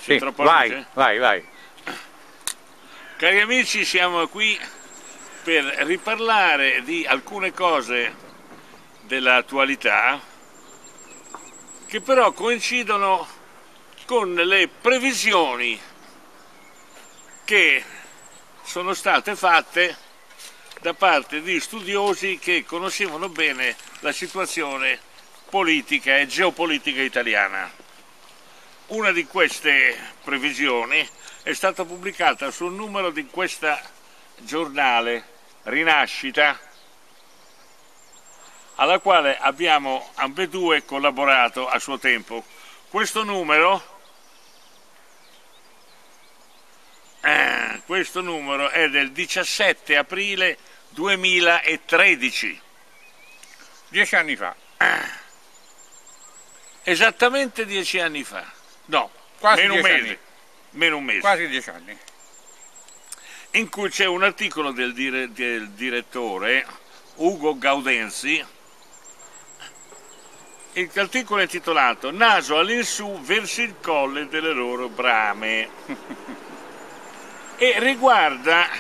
Sì, vai. Cari amici, siamo qui per riparlare di alcune cose dell'attualità che però coincidono con le previsioni che sono state fatte da parte di studiosi che conoscevano bene la situazione politica e geopolitica italiana. Una di queste previsioni è stata pubblicata sul numero di questa giornale Rinascita, alla quale abbiamo ambedue collaborato a suo tempo. Questo numero è del 17 aprile 2013. 10 anni fa. Esattamente 10 anni fa. No, quasi meno un mese. Meno un mese. Quasi 10 anni. In cui c'è un articolo del direttore Ugo Gaudenzi. L'articolo è intitolato "Naso all'insù verso il colle delle loro brame" e riguarda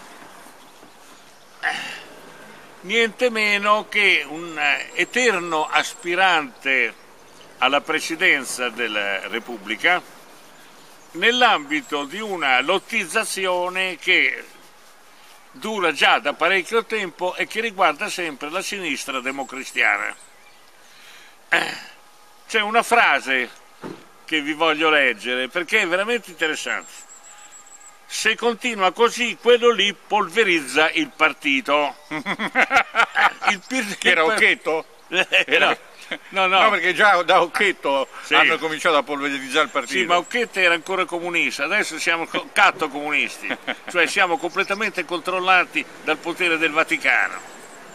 niente meno che un eterno aspirante alla presidenza della Repubblica nell'ambito di una lottizzazione che dura già da parecchio tempo e che riguarda sempre la sinistra democristiana. C'è una frase che vi voglio leggere perché è veramente interessante. Se continua così, quello lì polverizza il partito. Che era Occhetto? No, perché già da Occhetto sì, hanno cominciato a polverizzare il partito. Sì, ma Occhetto era ancora comunista, adesso siamo cattocomunisti, cioè siamo completamente controllati dal potere del Vaticano.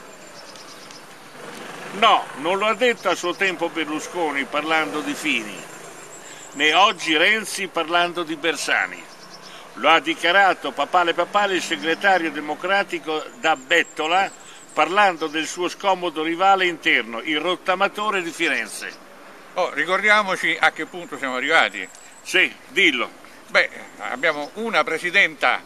No, non lo ha detto a suo tempo Berlusconi parlando di Fini, né oggi Renzi parlando di Bersani. Lo ha dichiarato Papale il segretario democratico da Bettola, parlando del suo scomodo rivale interno, il rottamatore di Firenze. Ricordiamoci a che punto siamo arrivati. Sì, dillo. Beh, abbiamo una presidenta,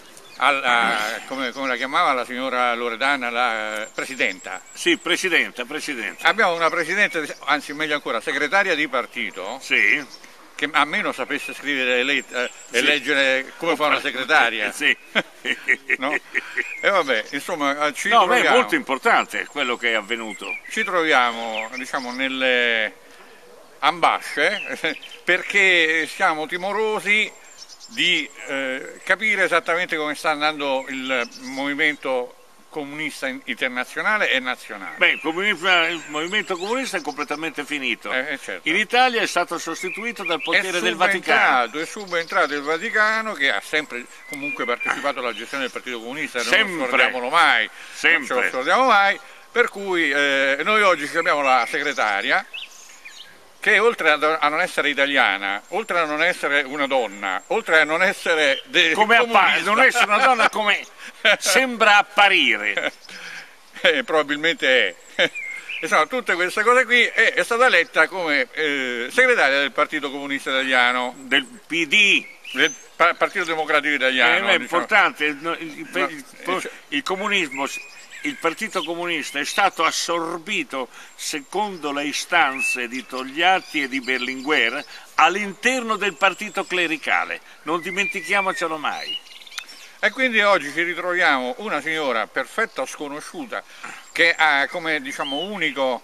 come la chiamava la signora Loredana, la presidenta? Sì, presidenta. Abbiamo una presidente, anzi meglio ancora, segretaria di partito. Sì. Che a meno sapesse scrivere e leggere come fa una segretaria. Sì. No? E vabbè, insomma, troviamo... è molto importante quello che è avvenuto. Ci troviamo, diciamo, nelle ambasce perché siamo timorosi di capire esattamente come sta andando il movimento comunista internazionale e nazionale. Beh, il movimento comunista è completamente finito. Certo. In Italia è stato sostituito dal potere del Vaticano. È subentrato il Vaticano, che ha sempre comunque partecipato alla gestione del Partito Comunista, non lo scordiamo mai, per cui noi oggi abbiamo la segretaria che oltre a non essere italiana, oltre a non essere una donna, oltre a non essere non essere una donna come sembra apparire, probabilmente è. Insomma, tutte queste cose qui è stata eletta come segretaria del Partito Comunista Italiano, del PD, del Partito Democratico Italiano. È importante, il comunismo. Il Partito Comunista è stato assorbito, secondo le istanze di Togliatti e di Berlinguer, all'interno del partito clericale. Non dimentichiamocelo mai. E quindi oggi ci ritroviamo una signora perfetta sconosciuta che ha come unico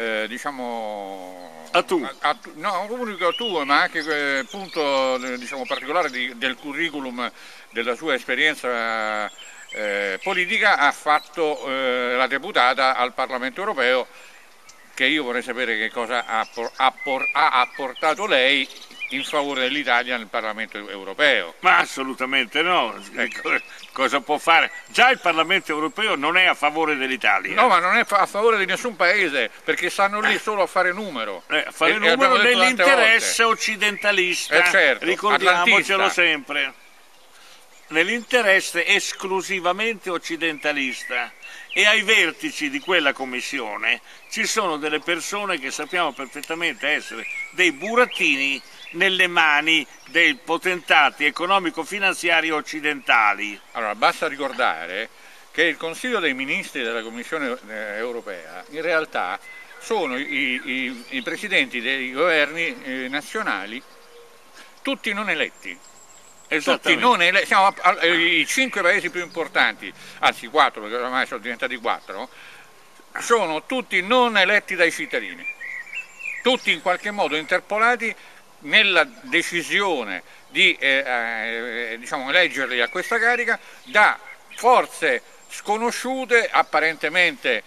unico attuo, ma anche punto particolare del curriculum della sua esperienza politica, ha fatto la deputata al Parlamento Europeo, che io vorrei sapere che cosa ha apportato lei in favore dell'Italia nel Parlamento Europeo. Ma assolutamente no, cosa può fare? Già il Parlamento Europeo non è a favore dell'Italia. No, ma non è a favore di nessun paese, perché stanno lì solo a fare numero. A fare numero nell'interesse occidentalista, certo, ricordiamocelo sempre. Nell'interesse esclusivamente occidentalista e ai vertici di quella commissione ci sono delle persone che sappiamo perfettamente essere dei burattini nelle mani dei potentati economico-finanziari occidentali. Allora, basta ricordare che il Consiglio dei Ministri della Commissione europea in realtà sono i presidenti dei governi nazionali, tutti non eletti. Tutti non eletti, siamo i 5 paesi più importanti, anzi 4 perché ormai sono diventati 4, sono tutti non eletti dai cittadini, tutti in qualche modo interpolati nella decisione di diciamo, eleggerli a questa carica da forze sconosciute, apparentemente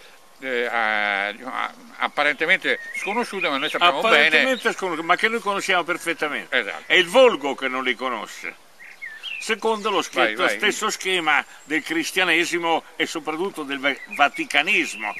sconosciute, ma noi sappiamo bene, ma che noi conosciamo perfettamente. Esatto. È il volgo che non li conosce, secondo lo stesso schema del cristianesimo e soprattutto del vaticanismo.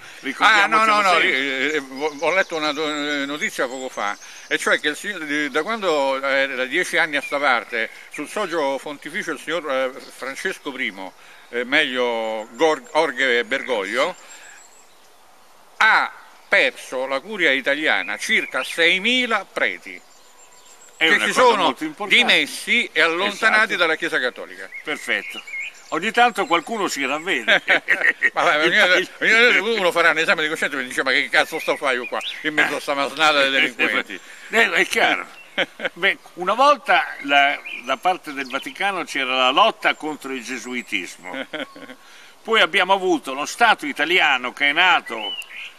Ho letto una notizia poco fa, e cioè che da quando da 10 anni a sta parte sul soggio pontificio il signor Francesco I, meglio Jorge Bergoglio, ha perso la curia italiana circa 6.000 preti che si sono dimessi e allontanati dalla Chiesa Cattolica. Perfetto. Ogni tanto qualcuno si ravvede. Uno farà un esame di coscienza e mi dice: ma che cazzo sto facendo qua in mezzo a sta masnada dei delinquenti? È chiaro. Beh, una volta da parte del Vaticano c'era la lotta contro il gesuitismo, poi abbiamo avuto lo Stato italiano che è nato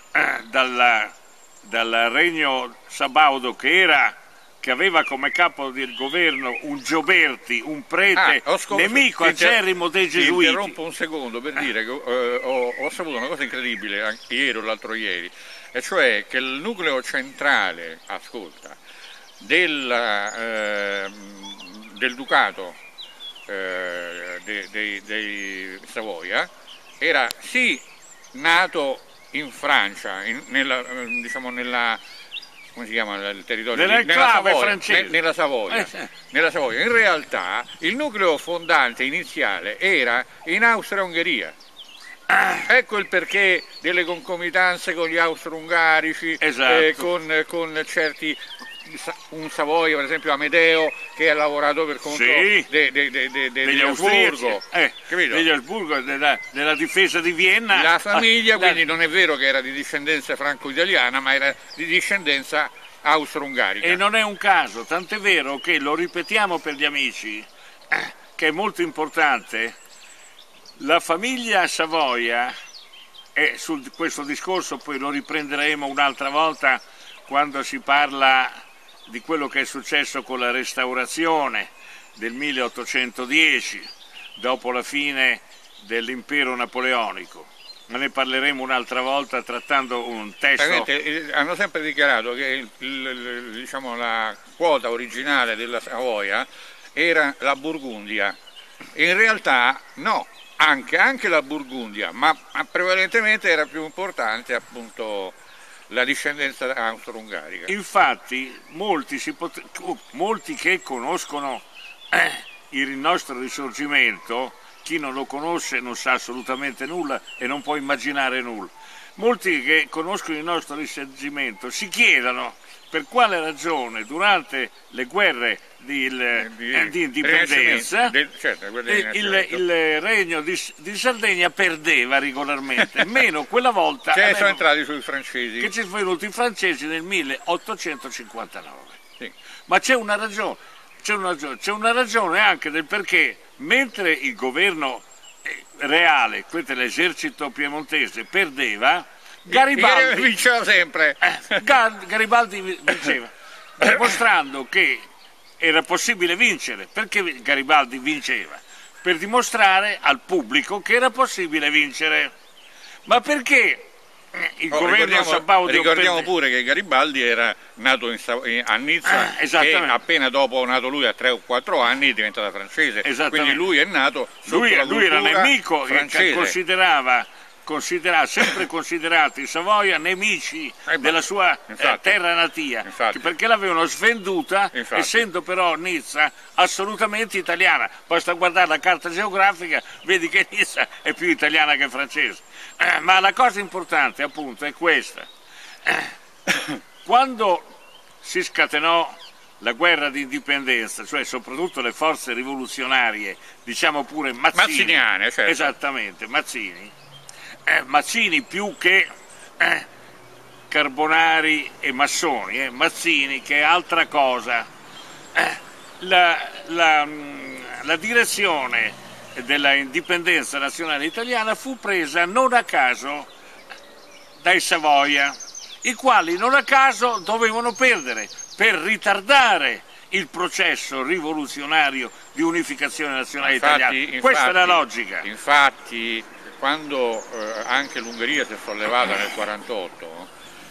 dal regno sabaudo che aveva come capo del governo un Gioberti, un prete nemico acerrimo dei gesuiti. Ti interrompo un secondo per dire che ho saputo una cosa incredibile anche ieri o l'altro ieri, e cioè che il nucleo centrale, del Ducato dei Savoia era sì nato in Francia, come si chiama il territorio? Nella Savoia. Nella Savoia. In realtà il nucleo fondante iniziale era in Austria-Ungheria. Ecco il perché delle concomitanze con gli austro-ungarici, con certi, un Savoia per esempio Amedeo che ha lavorato per conto degli Asburgo, degli Asburgo, della difesa di Vienna. La famiglia quindi non è vero che era di discendenza franco-italiana, ma era di discendenza austro-ungarica. E non è un caso, tant'è vero che lo ripetiamo per gli amici, che è molto importante. La famiglia Savoia, e su questo discorso poi lo riprenderemo un'altra volta quando si parla di quello che è successo con la restaurazione del 1810, dopo la fine dell'impero napoleonico. Ma ne parleremo un'altra volta trattando un testo. Hanno sempre dichiarato che diciamo, la quota originale della Savoia era la Burgundia. In realtà no. Anche la Burgundia, ma prevalentemente era più importante appunto la discendenza austro-ungarica. Infatti molti che conoscono il nostro risorgimento, chi non lo conosce non sa assolutamente nulla e non può immaginare nulla. Molti che conoscono il nostro risorgimento si chiedono per quale ragione durante le guerre di indipendenza il regno di Sardegna perdeva regolarmente, meno quella volta che sono entrati sui francesi, che ci sono venuti i francesi nel 1859. Sì. Ma c'è una ragione anche del perché, mentre il governo reale, questo è l'esercito piemontese, perdeva, Garibaldi vinceva sempre. Garibaldi vinceva, dimostrando che era possibile vincere. Perché Garibaldi vinceva? Per dimostrare al pubblico che era possibile vincere. Ma perché il governo sabaudo ricordiamo pure che Garibaldi era nato a Nizza, e appena dopo nato lui a 3 o 4 anni è diventata francese, quindi lui è nato sotto la cultura era nemico francese. Che considerava sempre considerati in Savoia nemici della sua terra natia, perché l'avevano svenduta, essendo però Nizza assolutamente italiana. Basta guardare la carta geografica, vedi che Nizza è più italiana che francese. Ma la cosa importante appunto è questa. Quando si scatenò la guerra di indipendenza, cioè soprattutto le forze rivoluzionarie, diciamo pure mazziniane, certo. Esattamente, Mazzini più che Carbonari e Massoni, Mazzini che è altra cosa. La direzione della indipendenza nazionale italiana fu presa non a caso dai Savoia, i quali non a caso dovevano perdere per ritardare il processo rivoluzionario di unificazione nazionale italiana. Questa è la logica. Infatti, quando anche l'Ungheria si è sollevata nel 1948,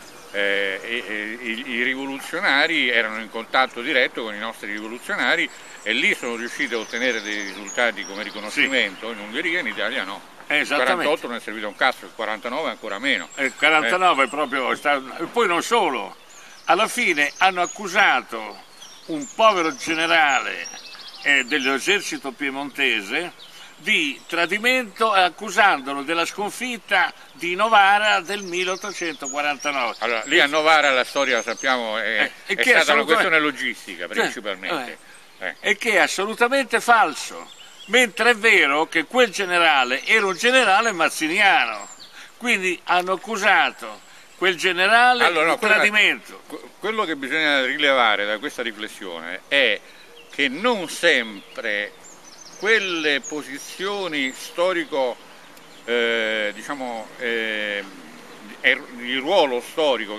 i rivoluzionari erano in contatto diretto con i nostri rivoluzionari e lì sono riusciti a ottenere dei risultati come riconoscimento, in Ungheria, in Italia no. Il 48 non è servito un cazzo, il 49 ancora meno. Il 49 proprio, e poi non solo, alla fine hanno accusato un povero generale dell'esercito piemontese di tradimento, accusandolo della sconfitta di Novara del 1849. Allora, lì a Novara la storia, sappiamo, è stata una questione logistica principalmente. E che è assolutamente falso, mentre è vero che quel generale era un generale mazziniano, quindi hanno accusato quel generale di tradimento. Quello che bisogna rilevare da questa riflessione è che non sempre quelle posizioni storico, diciamo, il ruolo storico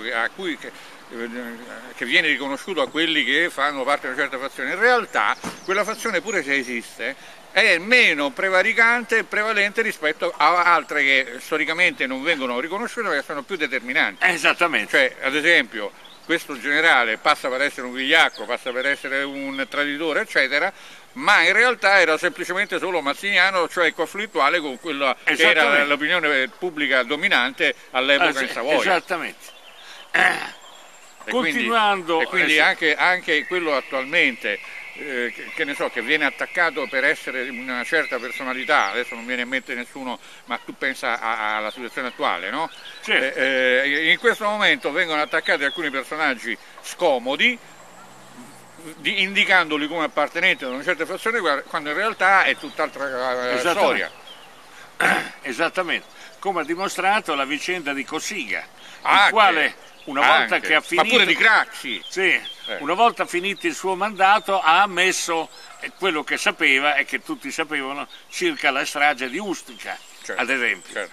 che viene riconosciuto a quelli che fanno parte di una certa fazione, in realtà quella fazione, pure se esiste, è meno prevaricante e prevalente rispetto a altre che storicamente non vengono riconosciute perché sono più determinanti. Esattamente. Cioè, ad esempio, questo generale passa per essere un vigliacco, passa per essere un traditore, eccetera, ma in realtà era semplicemente solo mazziniano, cioè conflittuale con quella che era l'opinione pubblica dominante all'epoca in Savoia. Esattamente. Continuando. Quindi anche quello attualmente, che ne so, che viene attaccato per essere una certa personalità, adesso non viene in mente nessuno, ma tu pensa alla situazione attuale, no? Certo. In questo momento vengono attaccati alcuni personaggi scomodi, indicandoli come appartenenti ad una certa fazione, quando in realtà è tutt'altra storia. Esattamente, come ha dimostrato la vicenda di Cossiga, il quale una volta che ha finito, ma pure di Craxi, una volta finito il suo mandato ha ammesso quello che sapeva e che tutti sapevano circa la strage di Ustica, ad esempio.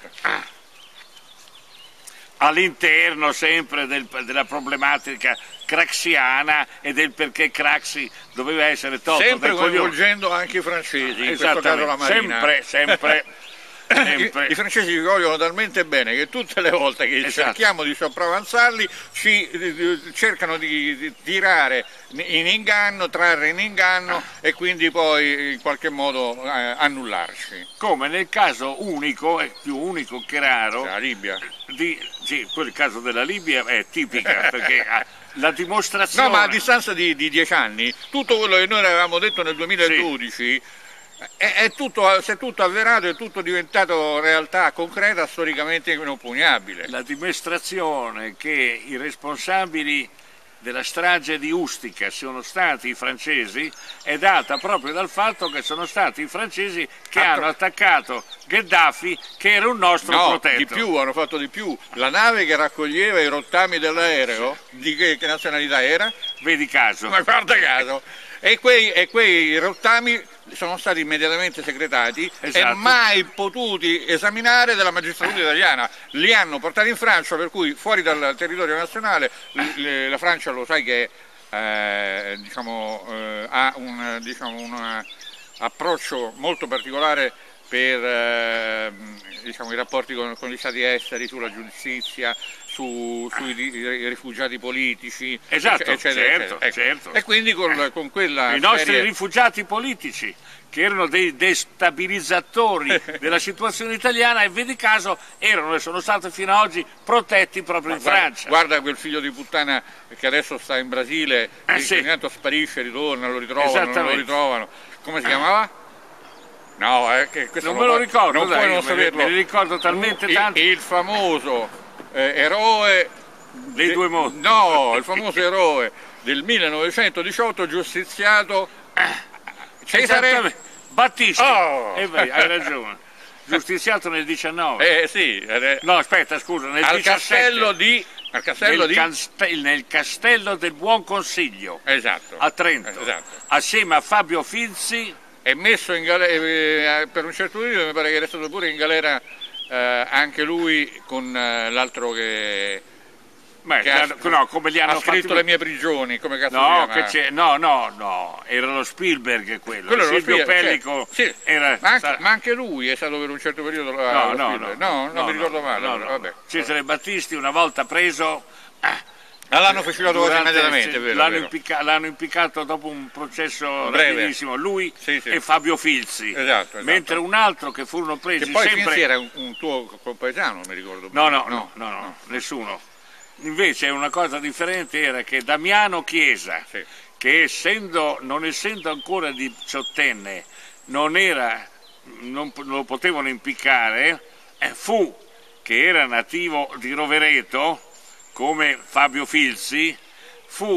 All'interno sempre della problematica craxiana e del perché Craxi doveva essere tolto sempre dai coglioni. Coinvolgendo anche i francesi, in questo caso la Marina. Sempre. I francesi ci vogliono talmente bene che tutte le volte che cerchiamo di sopravanzarli cercano di tirare in inganno, trarre in inganno e quindi poi in qualche modo annullarci. Come nel caso unico, è più unico che raro, la Libia. Quel caso della Libia è tipica perché la dimostrazione... No, ma a distanza di 10 anni, tutto quello che noi avevamo detto nel 2012... si è tutto avverato, è tutto diventato realtà concreta, storicamente inoppugnabile. La dimostrazione che i responsabili della strage di Ustica sono stati i francesi è data proprio dal fatto che sono stati i francesi che hanno attaccato Gheddafi, che era un nostro protetto. Di più, hanno fatto di più. La nave che raccoglieva i rottami dell'aereo, di che nazionalità era? Vedi caso. Ma guarda caso. E quei rottami sono stati immediatamente segretati e mai potuti esaminare dalla magistratura italiana. Li hanno portati in Francia, per cui fuori dal territorio nazionale. La Francia, lo sai che ha un approccio molto particolare per i rapporti con gli stati esteri, sulla giustizia, sui rifugiati politici, esatto, eccetera, certo, eccetera. certo. E quindi con quella i nostri rifugiati politici, che erano dei destabilizzatori della situazione italiana, e vedi caso erano e sono stati fino ad oggi protetti proprio in Francia. Guarda quel figlio di puttana che adesso sta in Brasile, che sì. ogni tanto sparisce, ritorna, lo ritrovano, non lo Esattamente. ritrovano. Come si chiamava? No, che questo Non me lo ricordo, non dai, puoi non me ne saperlo. ricordo talmente tanto. Il famoso eroe Dei due mondi. No, il famoso eroe del 1918 giustiziato Cesare Battisti. Oh! Hai ragione. Giustiziato nel 19. Sì, No, aspetta, scusa, nel al 17. castello Nel castello del Buon Consiglio. Esatto. A Trento. Esatto. Assieme a Fabio Filzi. È messo in galera per un certo periodo, mi pare che era stato pure in galera anche lui con l'altro che come li hanno ha scritto fatti... Le mie prigioni, come cazzo No, si che no, era lo Spielberg quello era Silvio Spielberg, Pellico. sì. Era... ma anche lui è stato per un certo periodo non mi ricordo male. Vabbè. Cesare Battisti una volta preso... l'hanno fucilato quasi immediatamente, l'hanno impiccato dopo un processo breve, rapidissimo, lui sì. e Fabio Filzi, esatto. Mentre un altro che furono presi che poi sempre... Filzi era un tuo compaesano, mi ricordo. No, nessuno. Invece una cosa differente era che Damiano Chiesa, sì, che non essendo ancora diciottenne, non lo potevano impiccare, che era nativo di Rovereto, come Fabio Filzi, fu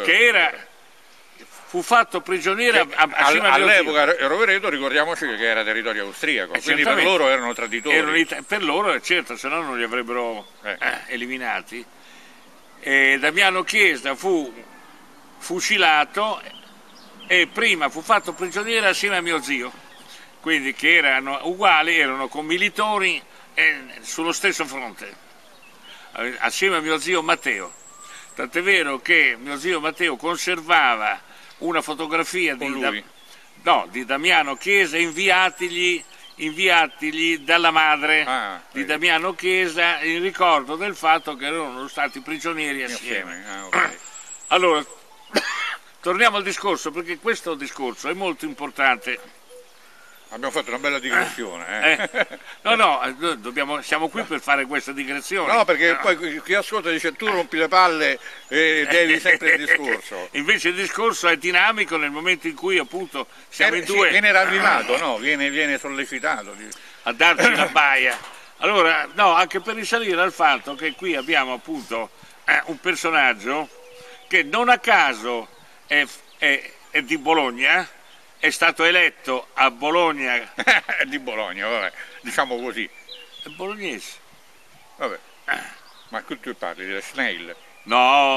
fatto prigioniero all'epoca Rovereto, ricordiamoci che era territorio austriaco, quindi per loro erano traditori. Per loro, certo, se no non li avrebbero eliminati. Damiano Chiesa fu fucilato e prima fu fatto prigioniero assieme a mio zio, quindi che erano uguali, erano commilitori sullo stesso fronte, assieme a mio zio Matteo. Tant'è vero che mio zio Matteo conservava una fotografia di Damiano Chiesa inviatigli dalla madre di Damiano Chiesa in ricordo del fatto che erano stati prigionieri assieme. Okay. Allora, torniamo al discorso, perché questo discorso è molto importante. Abbiamo fatto una bella digressione. Siamo qui per fare questa digressione. No, perché poi chi ascolta dice tu rompi le palle e devi sempre il discorso. Invece il discorso è dinamico nel momento in cui appunto siamo in due. Viene ravvivato, no? Viene sollecitato. A darci la baia. Allora, anche per risalire al fatto che qui abbiamo appunto un personaggio che non a caso è di Bologna. È stato eletto a Bologna. Di Bologna, vabbè, diciamo così. È bolognese. Vabbè. Ma qui tu parli della Schneil? No.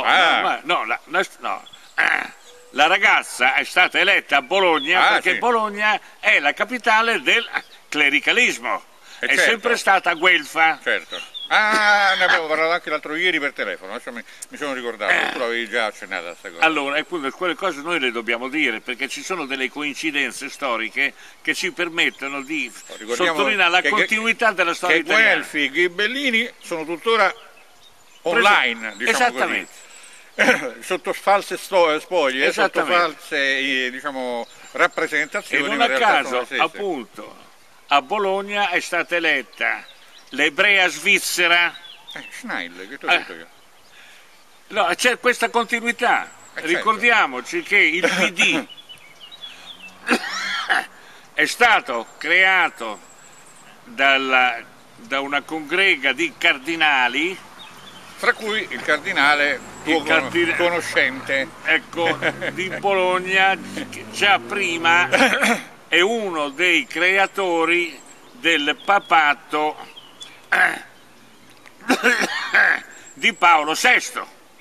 La ragazza è stata eletta a Bologna perché sì. Bologna è la capitale del clericalismo. È certo. sempre stata guelfa. Certo. Ne abbiamo parlato anche l'altro ieri per telefono, adesso mi sono ricordato, tu l'avevi già accennato a questa cosa. Allora, quelle cose noi le dobbiamo dire, perché ci sono delle coincidenze storiche che ci permettono di sottolineare la continuità della storia italiana. Guelfi e Ghibellini sono tuttora online, diciamo esattamente. Così. Sotto false spoglie, sotto false rappresentazioni. E non a caso, appunto, a Bologna è stata eletta l'ebrea svizzera Schneil, che ti ho detto io? No, c'è questa continuità. Ricordiamoci che il PD è stato creato da una congrega di cardinali, fra cui il cardinale conoscente, ecco, di Bologna, che già prima è uno dei creatori del papato di Paolo VI.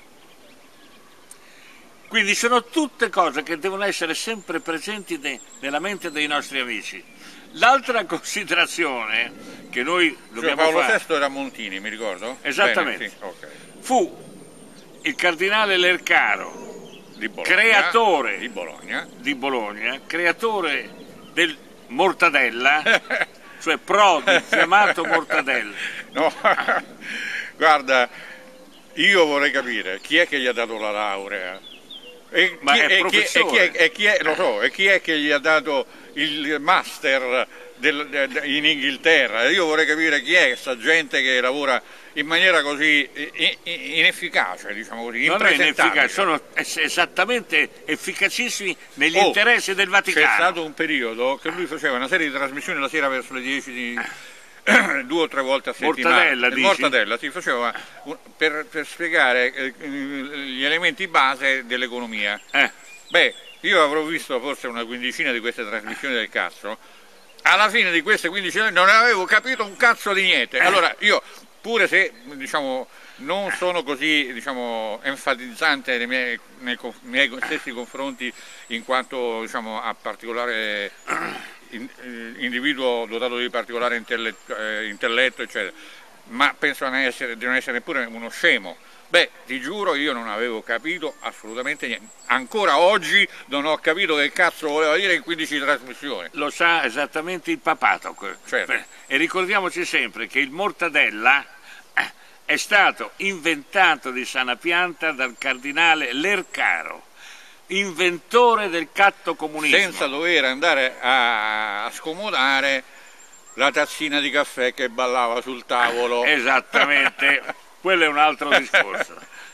Quindi sono tutte cose che devono essere sempre presenti nella mente dei nostri amici. L'altra considerazione che noi dobbiamo Paolo fare... VI era Montini, mi ricordo? Esattamente. Bene, sì, okay. Fu il cardinale Lercaro, di Bologna, creatore di Bologna, creatore del mortadella, cioè Prodi, chiamato mortadella. No, guarda, io vorrei capire chi è che gli ha dato la laurea. Ma è professore. Lo so, e chi è che gli ha dato il master in Inghilterra? Io vorrei capire chi è questa gente che lavora in maniera così inefficace, diciamo così, non è impresentabile. inefficace, sono esattamente efficacissimi negli interessi del Vaticano. C'è stato un periodo che lui faceva una serie di trasmissioni la sera verso le 10 di 2 o 3 volte a settimana. Mortadella, dici? Mortadella, si faceva per spiegare gli elementi base dell'economia. Beh, io avrò visto forse una quindicina di queste trasmissioni del cazzo, alla fine di queste 15 anni non avevo capito un cazzo di niente. Allora io, pure se diciamo non sono così enfatizzante nei miei stessi confronti, in quanto a particolare individuo dotato di particolare intelletto, eccetera, ma penso di non essere neppure uno scemo. Beh, ti giuro, io non avevo capito assolutamente niente. Ancora oggi non ho capito che cazzo voleva dire in 15 trasmissioni. Lo sa esattamente il papato. Certo. E ricordiamoci sempre che il Mortadella è stato inventato di sana pianta dal cardinale Lercaro, inventore del catto comunismo. Senza dover andare a scomodare la tazzina di caffè che ballava sul tavolo. Esattamente. Quello è un altro discorso,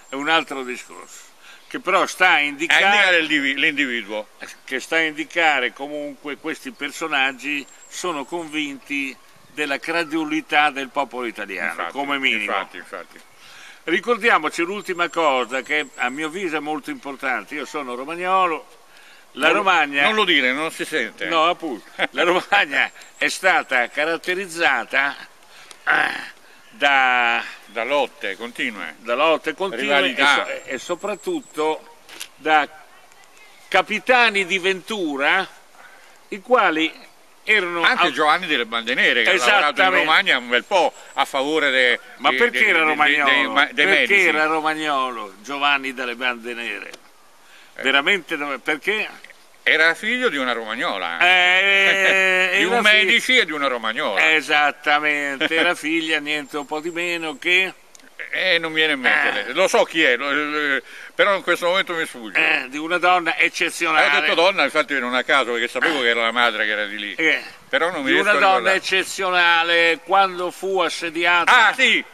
che però sta a indicare l'individuo. Che sta a indicare comunque questi personaggi sono convinti della credulità del popolo italiano, infatti, come minimo. Infatti. Ricordiamoci l'ultima cosa che a mio avviso è molto importante. Io sono romagnolo, Romagna... Non lo dire, non si sente. No, appunto. La Romagna è stata caratterizzata da lotte continue, rivalità e soprattutto da capitani di Ventura, i quali erano anche Giovanni delle Bande Nere, che ha lavorato in Romagna un bel po' a favore ma perché era romagnolo? Perché medici. Era romagnolo Giovanni delle Bande Nere? Veramente perché? Era figlio di una romagnola, di un medici e di una romagnola. Esattamente, era figlia niente un po' di meno che... non viene in mente, lo so chi è, però in questo momento mi sfugge. Di una donna eccezionale. Ho detto donna, infatti non a caso, perché sapevo che era la madre che era di lì. Però non mi riesco a ricordare. Una donna eccezionale, quando fu assediata... Ah, sì!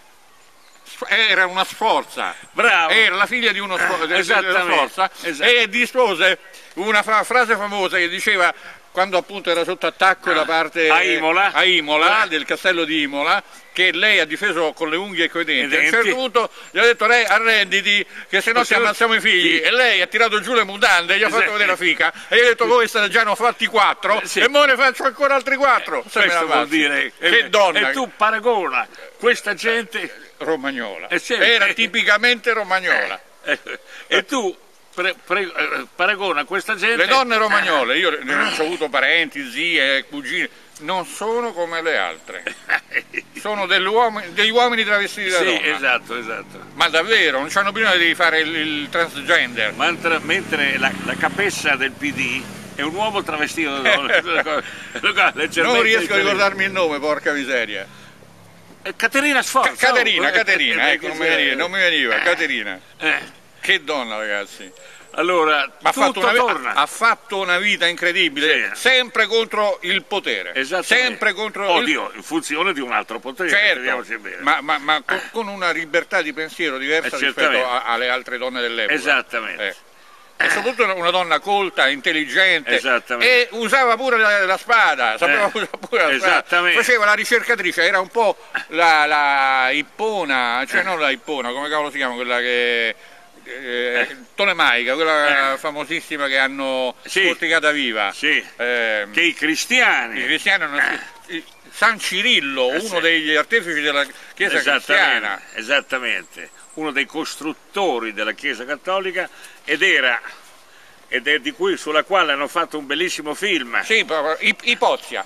Era una sforza, bravo, era la figlia di uno sforza, e dispose una frase famosa che diceva, quando appunto era sotto attacco da parte a Imola, del castello di Imola, che lei ha difeso con le unghie e coi denti. A un certo punto gli ha detto: arrenditi, che se no ti ammazziamo i figli. Sì. E lei ha tirato giù le mutande, gli ha fatto vedere la fica e gli ha detto: voi state già ne ho fatti 4 e mo ne faccio ancora altri 4. Questo vuol dire che donna. E tu paragona questa gente romagnola, era tipicamente romagnola. E tu paragona questa gente. Le donne romagnole, io ho avuto parenti, zie, cugine, non sono come le altre, sono degli uomini travestiti da donna. Esatto. Ma davvero, non hanno bisogno di fare il transgender. Mentre la capessa del PD è un uomo travestito da donna. Non riesco a ricordarmi il nome, porca miseria. Caterina Sforza. Caterina, ecco, non mi veniva, Caterina. Che donna, ragazzi. Allora, ha fatto una vita incredibile, sempre contro il potere, sempre contro in funzione di un altro potere, certo, ma con una libertà di pensiero diversa rispetto alle altre donne dell'epoca. Esattamente. E soprattutto una donna colta, intelligente, e usava pure la spada, sapeva usare pure la spada. Faceva la ricercatrice, era un po' la Ippona, cioè non la Ippona, come cavolo si chiama, quella che... Tolemaica, quella famosissima che hanno sporticata viva, che i cristiani hanno... San Cirillo, uno degli artefici della Chiesa cristiana, uno dei costruttori della Chiesa cattolica, ed è sulla quale hanno fatto un bellissimo film. Sì, Ipazia,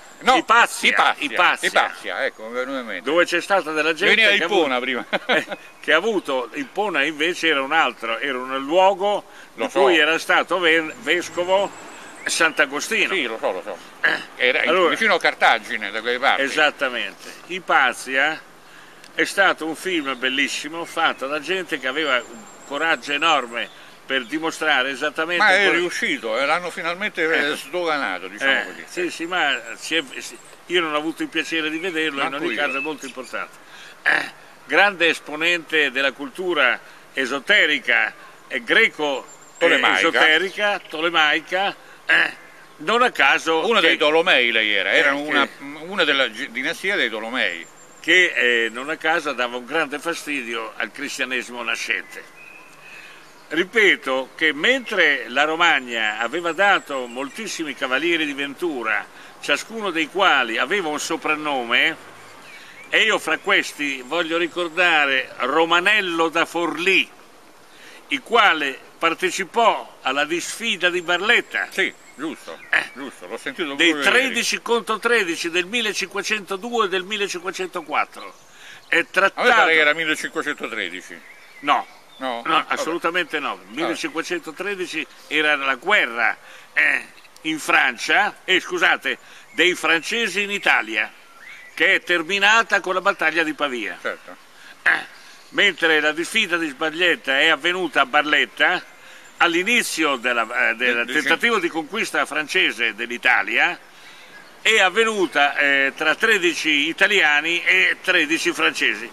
ecco, mi è venuto in mente. Dove c'è stata della gente veniva Ippona prima. Che ha avuto, Ippona invece era un altro, era un luogo in cui era stato vescovo Sant'Agostino. Sì, lo so. Era vicino a Cartagine, da quelle parti. Esattamente. Ipazia È stato un film bellissimo, fatto da gente che aveva un coraggio enorme per dimostrare esattamente... Ma è riuscito, l'hanno finalmente sdoganato, diciamo così. Sì, sì, ma io non ho avuto il piacere di vederlo, in ogni caso è molto importante. Grande esponente della cultura esoterica, greco-esoterica, tolemaica, non a caso... Uno dei Tolomei lei era una della dinastia dei Tolomei. Che non a caso dava un grande fastidio al cristianesimo nascente. Ripeto che mentre la Romagna aveva dato moltissimi cavalieri di Ventura, ciascuno dei quali aveva un soprannome, e io fra questi voglio ricordare Romanello da Forlì, il quale partecipò alla disfida di Barletta. Sì, giusto, l'ho sentito dei 13 contro 13 del 1502 e del 1504. È trattato... A me pare che era 1513. No, assolutamente no. 1513 era la guerra in Francia, scusate, dei francesi in Italia, che è terminata con la battaglia di Pavia. Certo. Mentre la disfida di Barletta è avvenuta a Barletta, all'inizio del tentativo di conquista francese dell'Italia, è avvenuta tra 13 italiani e 13 francesi.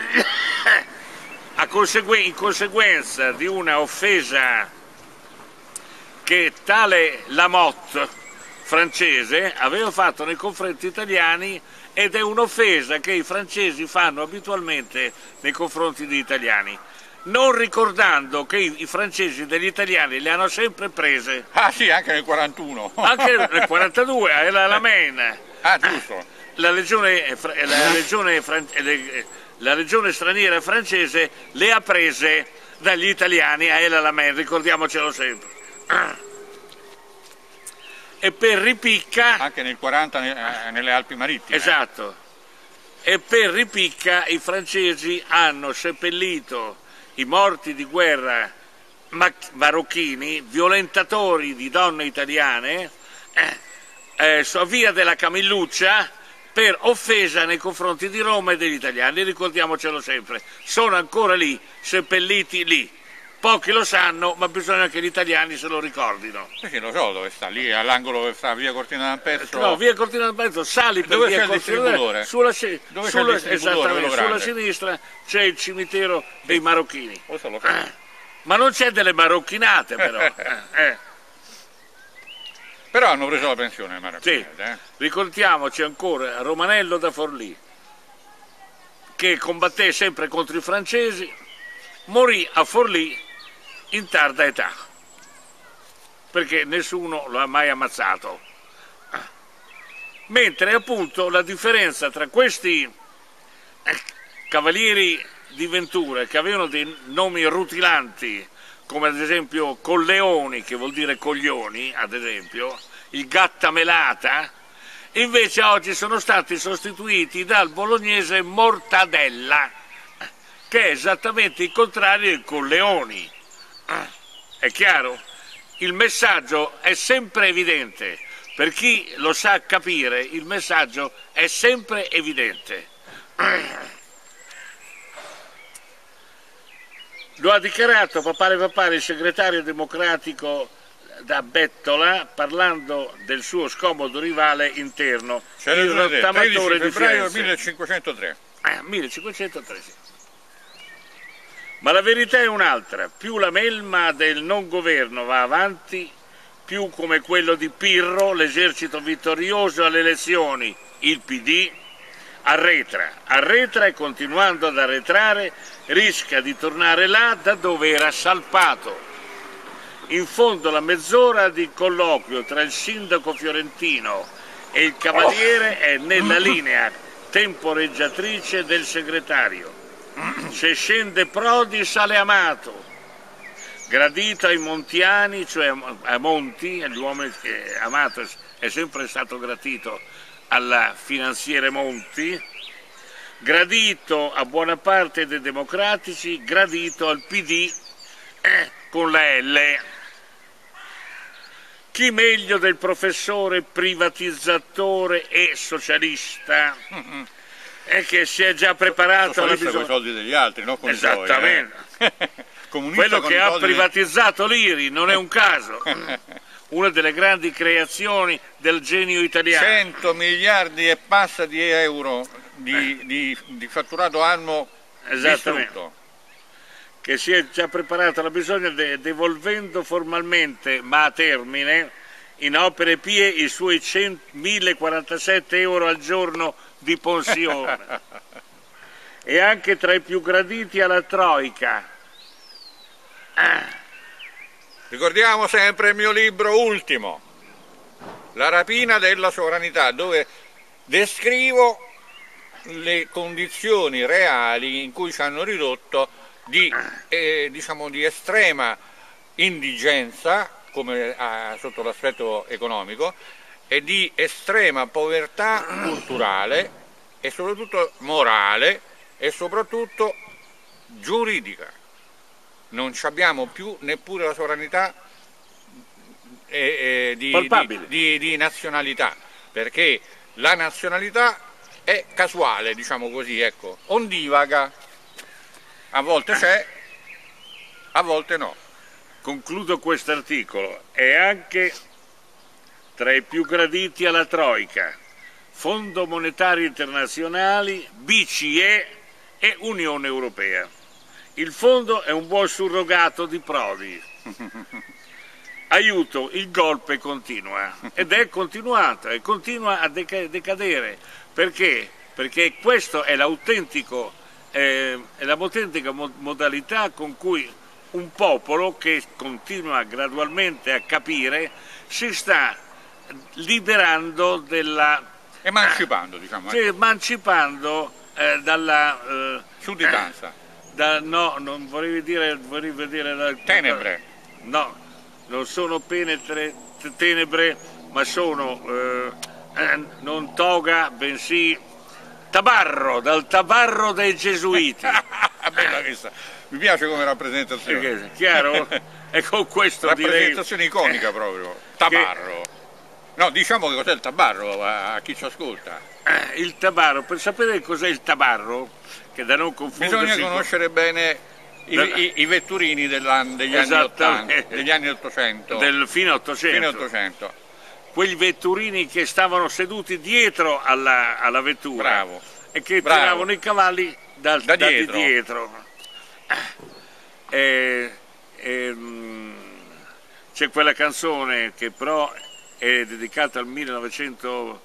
In conseguenza di una offesa che tale Lamotte francese aveva fatto nei confronti italiani, ed è un'offesa che i francesi fanno abitualmente nei confronti degli italiani, non ricordando che i francesi degli italiani le hanno sempre prese. Ah sì, anche nel 41. Anche nel 42, era la Maine. Giusto. La legione straniera francese le ha prese dagli italiani a El Alamein, ricordiamocelo sempre. E per ripicca... Anche nel 40 nelle Alpi Marittime. Esatto. E per ripicca i francesi hanno seppellito i morti di guerra marocchini, violentatori di donne italiane, su via della Camilluccia, per offesa nei confronti di Roma e degli italiani, ricordiamocelo sempre. Sono ancora lì, seppelliti lì. Pochi lo sanno, ma bisogna che gli italiani se lo ricordino. Sì, lo so dove sta, lì all'angolo dove sta via Cortina d'Ampezzo. No, via Cortina d'Ampezzo, sali per via Cortina d'Ampezzo, sulla sinistra c'è il cimitero dei marocchini. Ma non c'è delle marocchinate però. Però hanno preso la pensione i marocchini. Sì. Ricordiamoci ancora Romanello da Forlì, che combatté sempre contro i francesi, morì a Forlì in tarda età, perché nessuno lo ha mai ammazzato. Mentre appunto la differenza tra questi cavalieri di Ventura, che avevano dei nomi rutilanti, come ad esempio Colleoni, che vuol dire coglioni, ad esempio, il Gattamelata, invece oggi sono stati sostituiti dal bolognese Mortadella, che è esattamente il contrario del Colleoni. È chiaro? Il messaggio è sempre evidente. Per chi lo sa capire, il messaggio è sempre evidente. Lo ha dichiarato Papale, il segretario democratico da Bettola, parlando del suo scomodo rivale interno, il rottamatore di Firenze. 1503. 1503, sì. Ma la verità è un'altra: più la melma del non governo va avanti, più come quello di Pirro, l'esercito vittorioso alle elezioni, il PD, arretra e continuando ad arretrare rischia di tornare là da dove era salpato. In fondo la mezz'ora di colloquio tra il sindaco fiorentino e il cavaliere è nella linea temporeggiatrice del segretario. Se scende Prodi sale Amato, gradito ai montiani, cioè a Monti, agli uomini che Amato è sempre stato gratito alla finanziere Monti, gradito a buona parte dei democratici, gradito al PD con la L. Chi meglio del professore privatizzatore e socialista? è che si è già preparato alla bisogna. Con i soldi degli altri, non con esattamente. i suoi. Quello che ha privatizzato l'IRI non è un caso. Una delle grandi creazioni del genio italiano. 100 miliardi e passa di euro di fatturato annuo distrutto. Che si è già preparato alla bisogna devolvendo formalmente, ma a termine, in opere pie i suoi 1047 euro al giorno di pensione. E anche tra i più graditi alla Troika. Ricordiamo sempre il mio libro ultimo, La rapina della sovranità, dove descrivo le condizioni reali in cui ci hanno ridotto di estrema indigenza, come sotto l'aspetto economico, e di estrema povertà culturale e soprattutto morale e soprattutto giuridica. Non abbiamo più neppure la sovranità di nazionalità, perché la nazionalità è casuale, diciamo così, ecco, ondivaga, a volte c'è, a volte no. Concludo questo articolo, è anche tra i più graditi alla Troika, Fondo Monetario Internazionale, BCE e Unione Europea. Il fondo è un buon surrogato di Prodi. Aiuto, il golpe continua ed è continuato e continua a decadere. Perché? Perché questa è l'autentica modalità con cui un popolo che continua gradualmente a capire si sta liberando emancipando, diciamo. Sì, emancipando dalla sudditanza. No, non vorrei dire tenebre. No, non sono tenebre, ma sono non toga, bensì tabarro, dal tabarro dei gesuiti. Bella questa. Mi piace come rappresentazione. Chiaro? E con questo rappresentazione iconica proprio. Tabarro. No, diciamo che cos'è il tabarro a chi ci ascolta. Il tabarro, per sapere cos'è il tabarro, che da non confondersi... Bisogna conoscere bene i vetturini degli anni 80, degli anni 800. Fine 800. Fine 800. Quegli vetturini che stavano seduti dietro alla vettura. Bravo. E che tiravano i cavalli da dietro. C'è quella canzone che però è dedicata al 1900,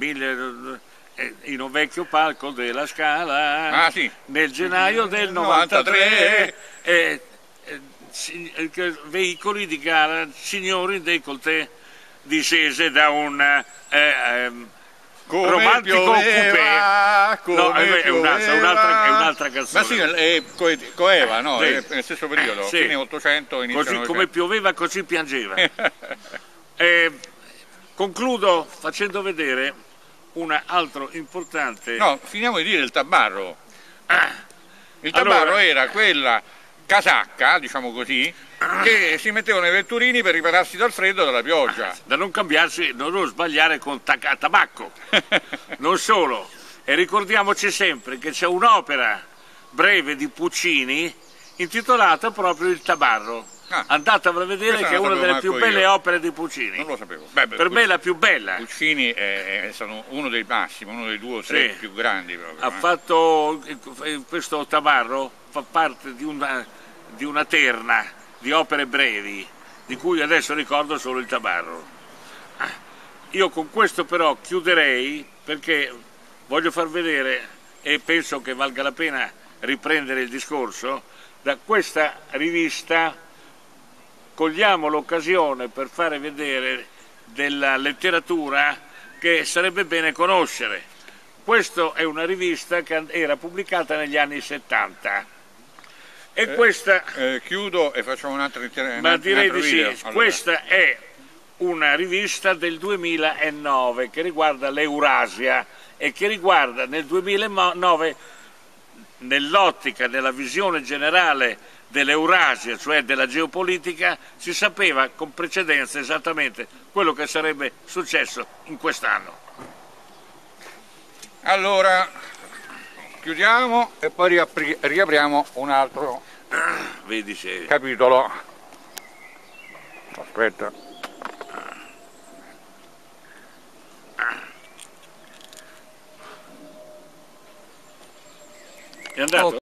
in un vecchio palco della Scala, sì. Nel gennaio del 93, veicoli di gara, signori décolleté discese da un romantico coupé. No, è un'altra canzone. Ma sì, coeva, no? Nel stesso periodo, sì. Fine 800, inizio così 900. Come pioveva, così piangeva. Concludo facendo vedere una altro importante... No, finiamo di dire il tabarro. Il tabarro era quella casacca, diciamo così, che si mettevano nei vetturini per ripararsi dal freddo e dalla pioggia. Da non cambiarsi, non sbagliare con tabacco. Non solo. E ricordiamoci sempre che c'è un'opera breve di Puccini intitolata proprio Il tabarro. Andatevela a vedere, che è una delle più belle opere di Puccini. Non lo sapevo. Per me è la più bella. Puccini è stato uno dei massimi, uno dei 2 o 3 più grandi proprio. Ha fatto questo tabarro, fa parte di una terna di opere brevi, di cui adesso ricordo solo il tabarro. Io con questo però chiuderei, perché voglio far vedere, e penso che valga la pena riprendere il discorso, da questa rivista. Cogliamo l'occasione per fare vedere della letteratura che sarebbe bene conoscere. Questa è una rivista che era pubblicata negli anni 70. E questa... chiudo e facciamo un'altra intervista. Ma direi di sì. Allora. Questa è una rivista del 2009 che riguarda l'Eurasia e che riguarda nel 2009, nell'ottica della visione generale dell'Eurasia, cioè della geopolitica, si sapeva con precedenza esattamente quello che sarebbe successo in quest'anno. Allora, chiudiamo e poi riapriamo un altro Vedi se... capitolo. Aspetta. È andato?